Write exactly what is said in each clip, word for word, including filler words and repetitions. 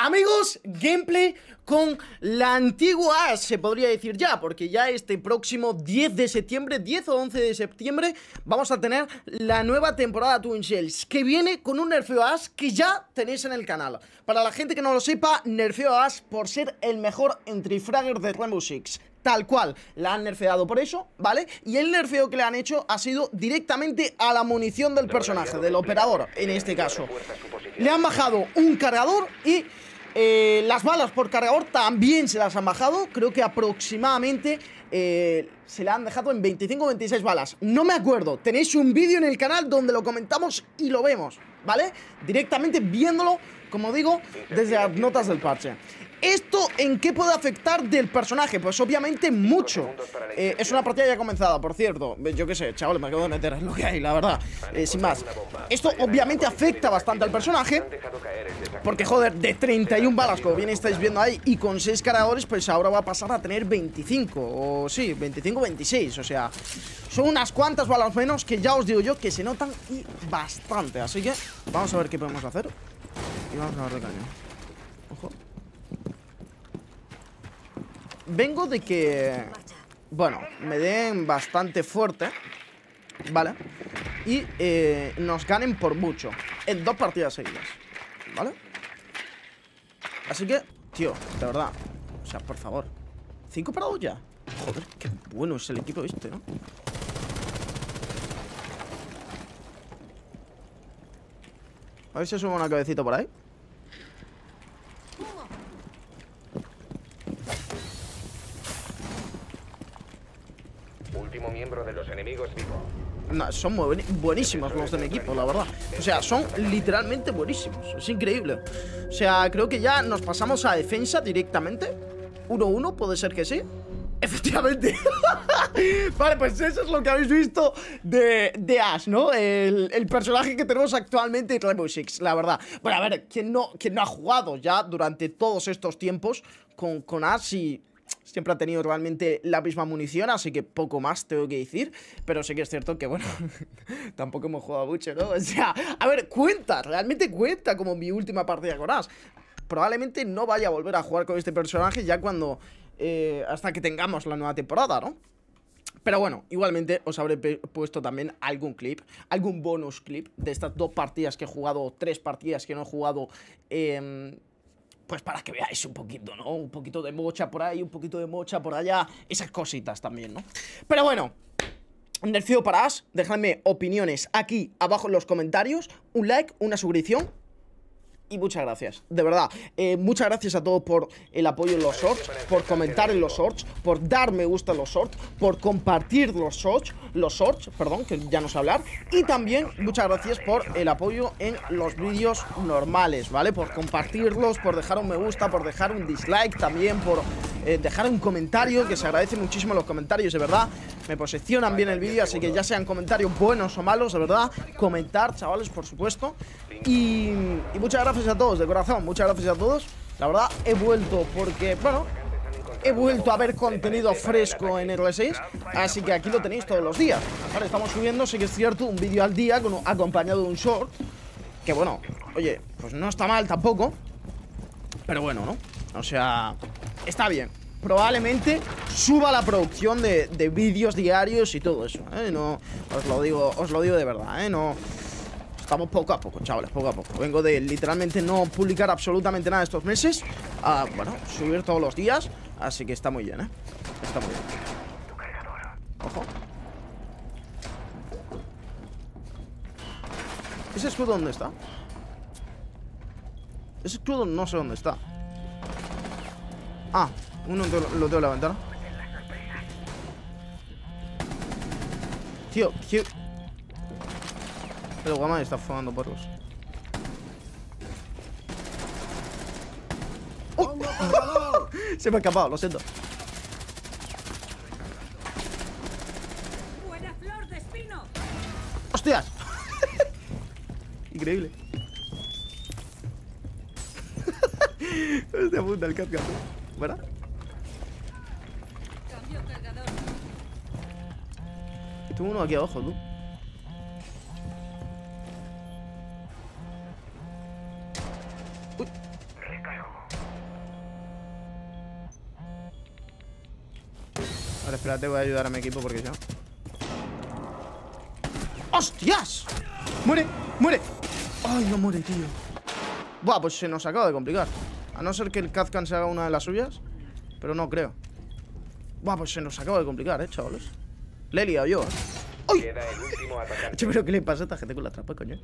Amigos, gameplay con la antigua, se podría decir ya, porque ya este próximo diez de septiembre, diez o once de septiembre, vamos a tener la nueva temporada Twin Shells, que viene con un nerfeo a Ash que ya tenéis en el canal. Para la gente que no lo sepa, nerfeo a Ash por ser el mejor entry-fragger de Rainbow Six. Tal cual, la han nerfeado por eso, ¿vale? Y el nerfeo que le han hecho ha sido directamente a la munición del personaje, del operador, en este caso. Le han bajado un cargador y eh, las balas por cargador también se las han bajado. Creo que aproximadamente eh, se le han dejado en veinticinco o veintiséis balas. No me acuerdo, tenéis un vídeo en el canal donde lo comentamos y lo vemos, ¿vale? Directamente viéndolo, como digo, desde las notas del parche. ¿Esto en qué puede afectar del personaje? Pues obviamente mucho. eh, Es una partida ya comenzada, por cierto. Yo qué sé, chavales, me acabo de meter, es lo que hay, la verdad, eh, sin más. Esto obviamente afecta bastante al personaje, porque joder, de treinta y una balas, como bien estáis viendo ahí, y con seis cargadores, pues ahora va a pasar a tener veinticinco. O sí, veinticinco, veintiséis, o sea, son unas cuantas balas menos que ya os digo yo que se notan y bastante. Así que vamos a ver qué podemos hacer. Y vamos a dar de caño. Ojo. Vengo de que, bueno, me den bastante fuerte, ¿vale? Y eh, nos ganen por mucho en dos partidas seguidas, ¿vale? Así que, tío, de verdad, o sea, por favor, ¿cinco parados ya? Joder, qué bueno es el equipo este, ¿no? A ver si sube una cabecita por ahí. Último miembro de los enemigos vivo. No, son muy buenísimos los de mi equipo, la verdad. O sea, son literalmente buenísimos. Es increíble. O sea, creo que ya nos pasamos a defensa directamente. uno uno, puede ser que sí. Efectivamente. Vale, pues eso es lo que habéis visto de, de Ash, ¿no? El, el personaje que tenemos actualmente en Rainbow Six, la verdad. Bueno, a ver, ¿quién no, quién no ha jugado ya durante todos estos tiempos con, con Ash y... Siempre ha tenido realmente la misma munición, así que poco más tengo que decir. Pero sí que es cierto que, bueno, tampoco hemos jugado mucho, ¿no? O sea, a ver, cuenta, realmente cuenta como mi última partida con Ash. Probablemente no vaya a volver a jugar con este personaje ya cuando... Eh, hasta que tengamos la nueva temporada, ¿no? Pero bueno, igualmente os habré puesto también algún clip, algún bonus clip de estas dos partidas que he jugado, o tres partidas que no he jugado... Eh, Pues para que veáis un poquito, ¿no? Un poquito de mocha por ahí, un poquito de mocha por allá. Esas cositas también, ¿no? Pero bueno, nerfeo para Ash. Dejadme opiniones aquí abajo en los comentarios. Un like, una suscripción. Y muchas gracias, de verdad, eh, muchas gracias a todos por el apoyo en los shorts, por comentar en los shorts, por dar me gusta en los shorts, por compartir los shorts, los shorts, perdón, que ya no sé hablar. Y también muchas gracias por el apoyo en los vídeos normales, ¿vale? Por compartirlos, por dejar un me gusta, por dejar un dislike también, por eh, dejar un comentario, que se agradece muchísimo los comentarios, de verdad. Me posicionan bien el vídeo, así que ya sean comentarios buenos o malos, de verdad, comentar, chavales, por supuesto. Y, y muchas gracias a todos, de corazón, muchas gracias a todos. La verdad, he vuelto porque, bueno, he vuelto a ver contenido fresco en R seis, así que aquí lo tenéis todos los días. Vale, estamos subiendo, sí que es cierto, un vídeo al día con, acompañado de un short, que bueno, oye, pues no está mal tampoco, pero bueno, ¿no? O sea, está bien. Probablemente suba la producción de, de vídeos diarios y todo eso, ¿eh? No, os lo digo, os lo digo de verdad, ¿eh? No... Estamos poco a poco, chavales, poco a poco. Vengo de literalmente no publicar absolutamente nada estos meses a, bueno, subir todos los días. Así que está muy bien, ¿eh? Está muy bien. Ojo. ¿Ese escudo dónde está? Ese escudo no sé dónde está. Ah, uno lo tengo en la ventana. Tío, tío. El Guama está fumando porros. ¡Oh! Se me ha escapado, lo siento. Buena flor de espino. ¡Hostias! Increíble. Hostia puta, el casco. ¿Verdad? Cambio cargador. Tengo uno aquí abajo, tú. Uy. Vale, espérate, voy a ayudar a mi equipo porque si no... ¡Hostias! ¡Muere! ¡Muere! ¡Ay, no muere, tío! Buah, pues se nos acaba de complicar. A no ser que el Kazkan se haga una de las suyas. Pero no creo. Buah, pues se nos acaba de complicar, eh, chavales. Le he liado yo, eh. ¡Ay! Pero ¿qué le pasa a esta gente con la trampa, coño?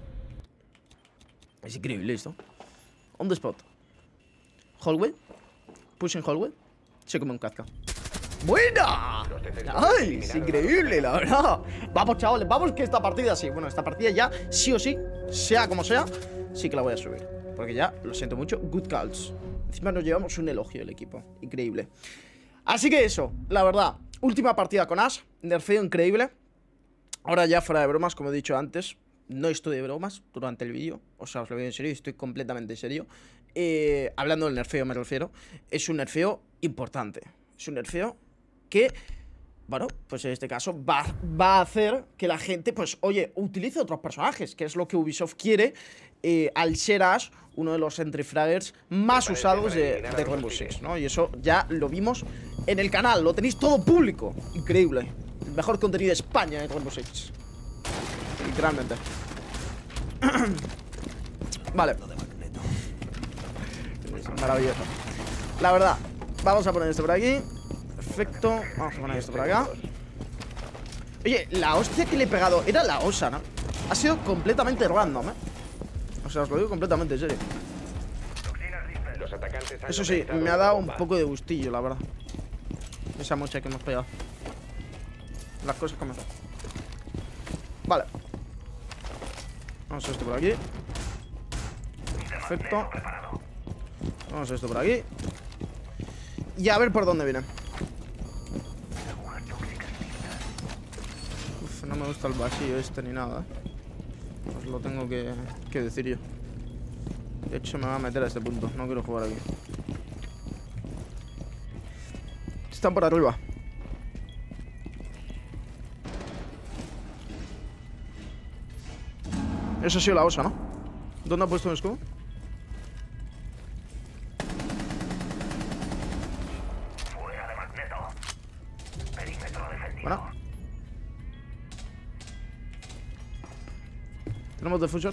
Es increíble esto. On the spot. Hallway. Pushing hallway. Se come un Kazka. ¡Buena! ¡Ay! Es increíble, la verdad. Vamos, chavales, vamos que esta partida sí. Bueno, esta partida ya, sí o sí, sea como sea, sí que la voy a subir. Porque ya, lo siento mucho, good calls. Encima nos llevamos un elogio del equipo. Increíble. Así que eso, la verdad. Última partida con Ash. Nerfeo increíble. Ahora ya fuera de bromas, como he dicho antes. No estoy de bromas durante el vídeo. O sea, os lo digo en serio, estoy completamente en serio. eh, Hablando del nerfeo me refiero. Es un nerfeo importante. Es un nerfeo que, bueno, pues en este caso va, va a hacer que la gente, pues, oye, utilice otros personajes, que es lo que Ubisoft quiere, eh, al ser Ash uno de los entry fraggers más usados de, de Rainbow Six, ¿no? Y eso ya lo vimos en el canal, lo tenéis todo público. Increíble. El mejor contenido de España en Rainbow Six. Literalmente. Vale. Maravilloso. La verdad, vamos a poner esto por aquí. Perfecto. Vamos a poner esto por acá. Oye, la hostia que le he pegado era la osa, ¿no? Ha sido completamente random, ¿eh? O sea, os lo digo completamente en serio. Eso sí, me ha dado un poco de gustillo, la verdad. Esa mocha que hemos pegado. Las cosas como son. Vale. Vamos a esto por aquí. Perfecto. Vamos a esto por aquí. Y a ver por dónde viene. Uf, no me gusta el vacío este ni nada, ¿eh? Os lo tengo que, que decir yo. De hecho me voy a meter a este punto. No quiero jugar aquí. Están por arriba. Eso ha sido la osa, ¿no? ¿Dónde ha puesto un escudo? Bueno. Tenemos defusor.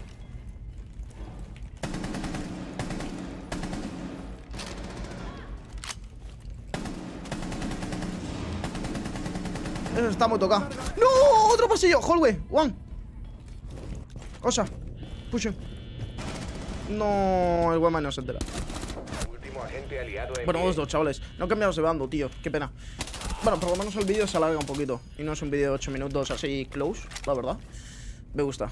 Eso está muy tocado. ¡No! ¡Otro pasillo! Hallway, one. Cosa. Pushing. No, el Wema no se entera. Bueno, vamos dos, chavales. No cambiamos de bando, tío. Qué pena. Bueno, por lo menos el vídeo se alarga un poquito. Y no es un vídeo de ocho minutos así close, la verdad. Me gusta.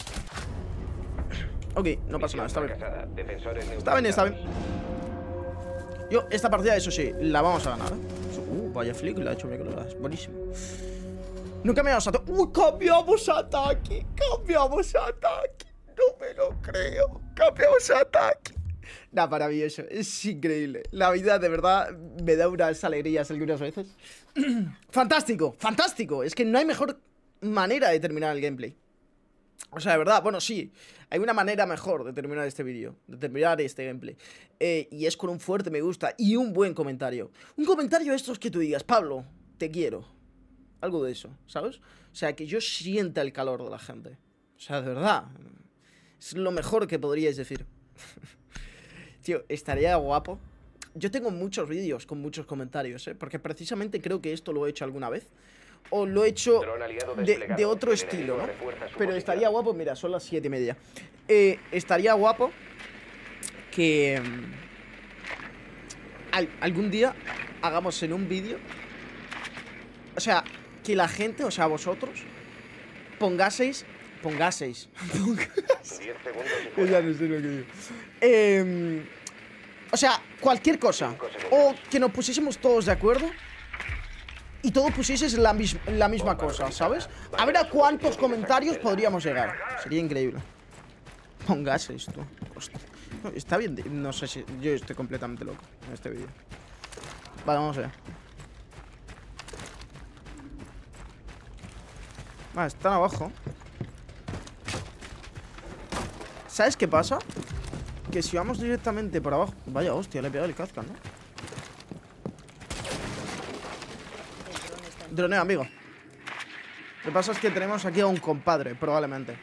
Ok, no pasa nada, está bien. Está bien, está bien. Yo, esta partida, eso sí, la vamos a ganar, ¿eh? Uh, vaya flick, la ha hecho Nicolás. Buenísimo. No cambiamos ataque. ¡Uy, cambiamos ataque! ¡Cambiamos ataque! No me lo creo. Cambiamos ataque. Nah, maravilloso. Es increíble. La vida, de verdad, me da unas alegrías algunas veces. Fantástico, fantástico. Es que no hay mejor manera de terminar el gameplay. O sea, de verdad, bueno, sí. Hay una manera mejor de terminar este vídeo, de terminar este gameplay. Eh, y es con un fuerte me gusta y un buen comentario. Un comentario de estos que tú digas, Pablo, te quiero. Algo de eso, ¿sabes? O sea, que yo sienta el calor de la gente. O sea, de verdad. Es lo mejor que podríais decir. Tío, estaría guapo. Yo tengo muchos vídeos con muchos comentarios, ¿eh? Porque precisamente creo que esto lo he hecho alguna vez. O lo he hecho de, de otro estilo, ¿no? Pero estaría guapo, mira, son las siete y media. Eh, estaría guapo que um, al, algún día hagamos en un vídeo, o sea, que la gente, o sea, vosotros pongaseis, pongaseis, ya no sé lo que digo. Eh, o sea, cualquier cosa. O que nos pusiésemos todos de acuerdo y todos pusieses la, mis la misma cosa, ¿sabes? A ver a cuántos comentarios podríamos llegar. Sería increíble. Pongaseis, tú. Hostia. No, está bien, no sé si... Yo estoy completamente loco en este vídeo. Vale, vamos allá. Vale, están abajo. ¿Sabes qué pasa? Que si vamos directamente por abajo... Vaya hostia, le he pegado el Kazkan, ¿no? Droneo, amigo. Lo que pasa es que tenemos aquí a un compadre, probablemente.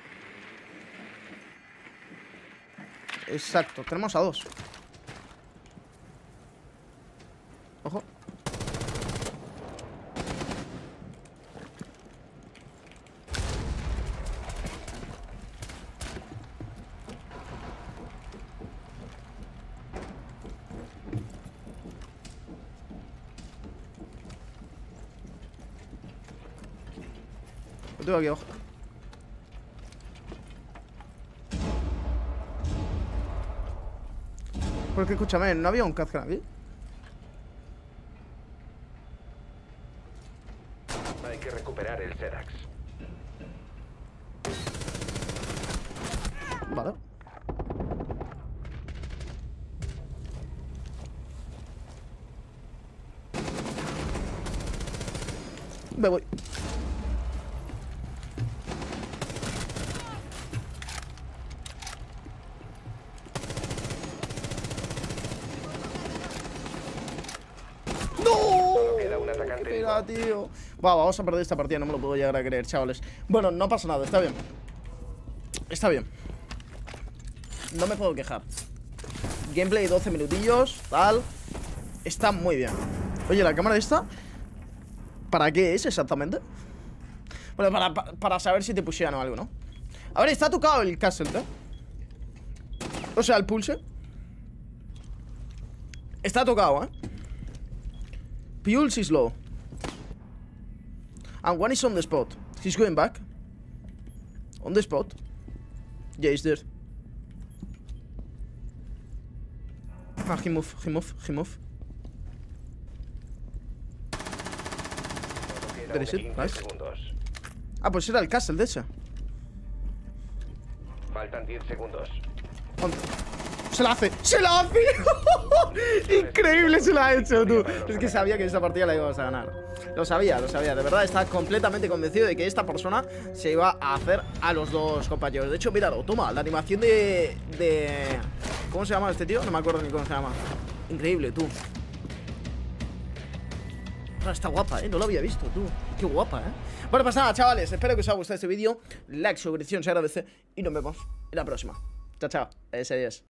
Exacto, tenemos a dos. Ojo. Lo tengo aquí, ojo. Porque escúchame, ¿no había un Kazkan aquí? Hay que recuperar el Sedax. Vale. Me voy. Queda un atacante Qué vivo. pena, tío. Buah, vamos a perder esta partida, no me lo puedo llegar a creer, chavales. Bueno, no pasa nada, está bien. Está bien. No me puedo quejar. Gameplay doce minutillos, tal. Está muy bien. Oye, la cámara esta, ¿para qué es exactamente? Bueno, para, para, para saber si te pushean o algo, ¿no? A ver, está tocado el castle, ¿eh? O sea, el pulse está tocado, ¿eh? Pulse is low. And one is on the spot. He's going back. On the spot. Yeah, he's there. Ah, he move, he move, he move. There is it, quince nice. segundos. Ah, pues era el castle, de ese. Faltan diez segundos. ¿Dónde? ¡Se la hace! ¡Se la hace! Increíble, se la ha hecho, tú. Es que sabía que esta partida la íbamos a ganar. Lo sabía, lo sabía. De verdad, estaba completamente convencido de que esta persona se iba a hacer a los dos compañeros. De hecho, míralo, toma, la animación de... de... ¿Cómo se llama este tío? No me acuerdo ni cómo se llama. Increíble, tú. Ah, está guapa, ¿eh? No lo había visto, tú. Qué guapa, ¿eh? Bueno, pues nada, chavales. Espero que os haya gustado este vídeo. Like, suscripción se agradece. Y nos vemos en la próxima. Chao, chao. Adiós, adiós.